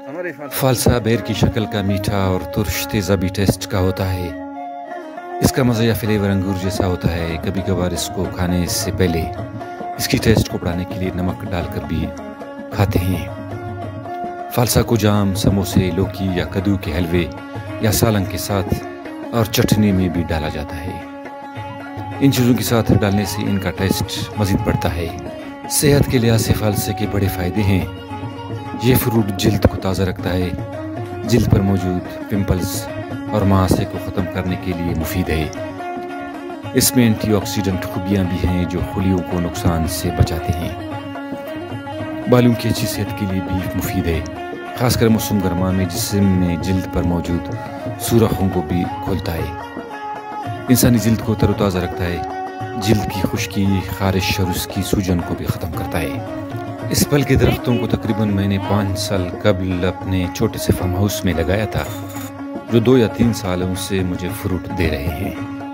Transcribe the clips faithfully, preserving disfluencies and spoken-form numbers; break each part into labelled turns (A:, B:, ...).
A: فالسا بیر کی شکل کا میٹھا اور ترش تیزابی ٹیسٹ کا ہوتا ہے۔ اس کا مزہ یا فلیور انگور جیسا ہوتا ہے۔ کبھی کبھار اس کو کھانے سے پہلے اس کی ٹیسٹ کو بڑھانے کے لیے نمک ڈال کر بھی کھاتے ہیں۔ فالسا کو جام، سموسے، لوکی یا کدو کے حلوے یا سالن کے ساتھ اور چٹنی میں بھی ڈالا جاتا ہے۔ ان چیزوں کے ساتھ ڈالنے سے ان کا ٹیسٹ مزید بڑھتا ہے۔ صحت کے لحاظ سے فالسے کے بڑے فائدے ہیں۔ یہ فروٹ جلد کو تازہ رکھتا ہے، جلد پر موجود پمپلز اور مہاسے کو ختم کرنے کے لیے مفید ہے۔ اس میں اینٹی آکسیڈنٹ خوبیاں بھی ہیں جو خلیوں کو نقصان سے بچاتے ہیں۔ بالوں کی اچھی صحت کے لیے بھی مفید ہے، خاص کر موسم گرما میں جسم میں جلد پر موجود سوراخوں کو بھی کھولتا ہے۔ انسانی جلد کو تر و تازہ رکھتا ہے، جلد کی خشکی، خارش اور اس کی سوجن کو بھی ختم کرتا ہے۔ اس پھل کے درختوں کو تقریباً میں نے پانچ سال قبل اپنے چھوٹے سے فارم ہاؤس میں لگایا تھا، جو دو یا تین سالوں سے مجھے فروٹ دے رہے ہیں۔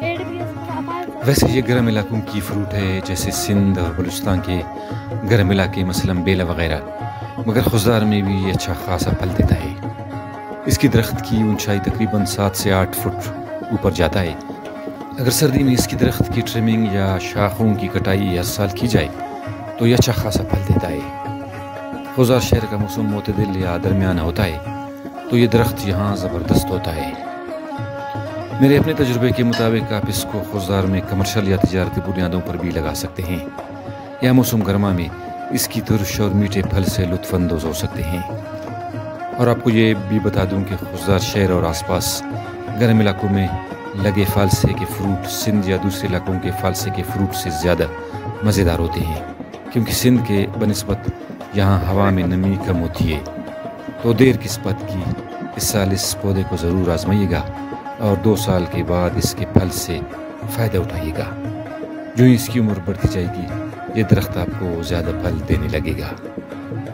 A: ویسے یہ گرم علاقوں کی فروٹ ہے، جیسے سندھ اور بلوچستان کے گرم علاقے مثلاً بیلا وغیرہ، مگر خضار میں بھی یہ اچھا خاصا پھل دیتا ہے۔ اس کی درخت کی اونچائی تقریباً سات سے آٹھ فٹ اوپر جاتا ہے۔ اگر سردی میں اس کی درخت کی ٹرمنگ یا شاخوں کی کٹائی ہر سال کی جائے تو یہ اچھا خاصا پھل دیتا ہے۔ خضار شہر کا موسم معتدل یا درمیانہ ہوتا ہے تو یہ درخت یہاں زبردست ہوتا ہے۔ میرے اپنے تجربے کے مطابق آپ اس کو خضار میں کمرشل یا تجارتی بنیادوں پر بھی لگا سکتے ہیں، یا موسم گرما میں اس کی ترش اور میٹھے پھل سے لطف اندوز ہو سکتے ہیں۔ اور آپ کو یہ بھی بتا دوں کہ خضار شہر اور آس پاس گرم علاقوں میں لگے فالسے کے فروٹ سندھ یا دوسرے علاقوں کے فالسے کے فروٹ سے زیادہ مزیدار ہوتے ہیں، کیونکہ سندھ کے بنسبت یہاں ہوا میں نمی کم ہوتی ہے۔ تو دیر کس بات کی، اس سال اس پودے کو ضرور آزمائیے گا اور دو سال کے بعد اس کے پھل سے فائدہ اٹھائیے گا۔ جو ہی اس کی عمر بڑھتی جائے گی، یہ درخت آپ کو زیادہ پھل دینے لگے گا۔